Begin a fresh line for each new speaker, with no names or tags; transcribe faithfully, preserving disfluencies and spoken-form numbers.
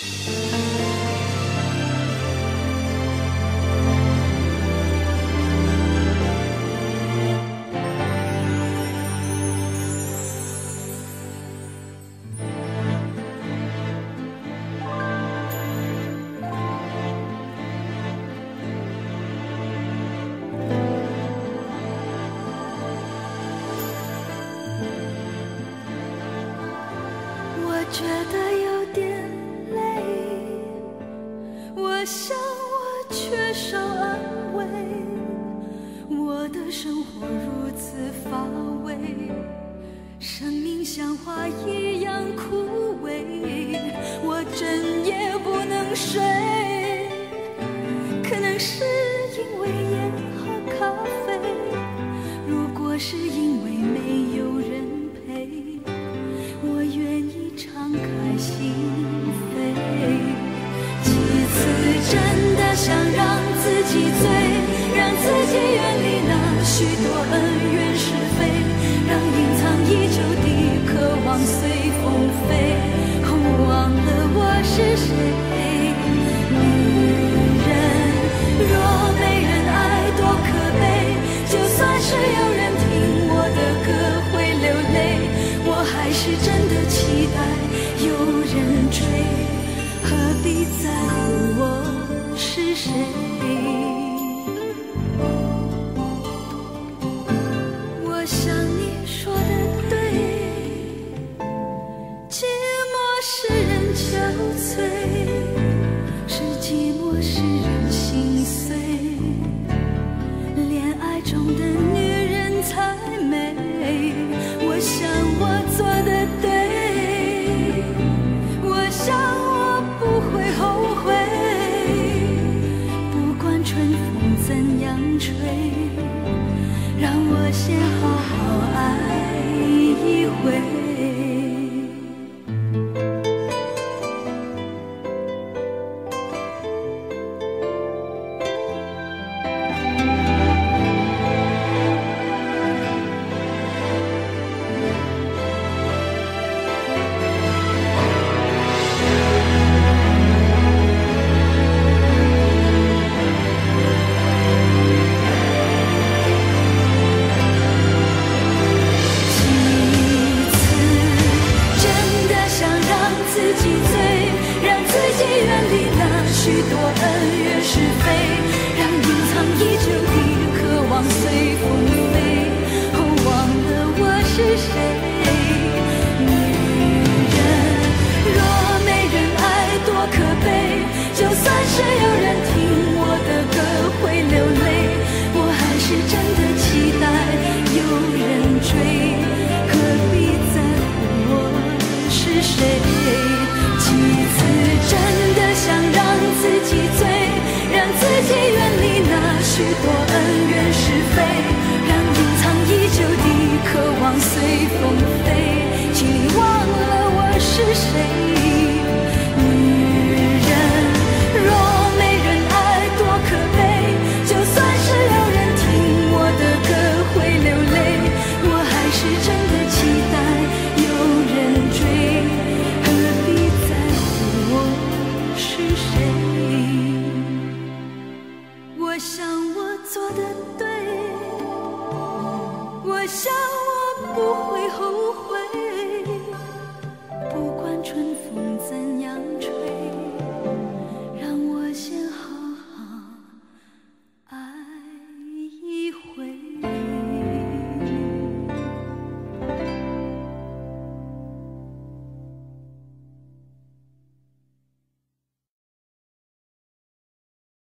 觉得有点累，我想我缺少安慰，我的生活如此乏味，生命像花一样枯萎，我整夜不能睡，可能是因为烟和咖啡，如果是因为没有人陪，我愿意敞开心扉。几次真的想让自己醉，让自己远离那许多恩怨是非，让隐藏已久的渴望随风飞，忘了我是谁。女人若没人爱多可悲，就算是有人听我的歌会流泪，我还是真的期待有人追，何必在乎我是谁。我想你说的对，寂寞使人憔悴，是寂寞使人心碎，恋爱中的女人才美，我想我做的对，我想我不会后悔，不管春风怎样吹，让我先好好爱一回。许多恩怨是非，让隐藏已久的渴望随风飞，忘了我是谁。女人若没人爱多可悲，就算是有人听我的歌会流泪，我还是真的期待有人追，何必在乎我是谁。几次真的想让自己醉，让自己远离那许多恩怨是非，让隐藏已久的渴望随风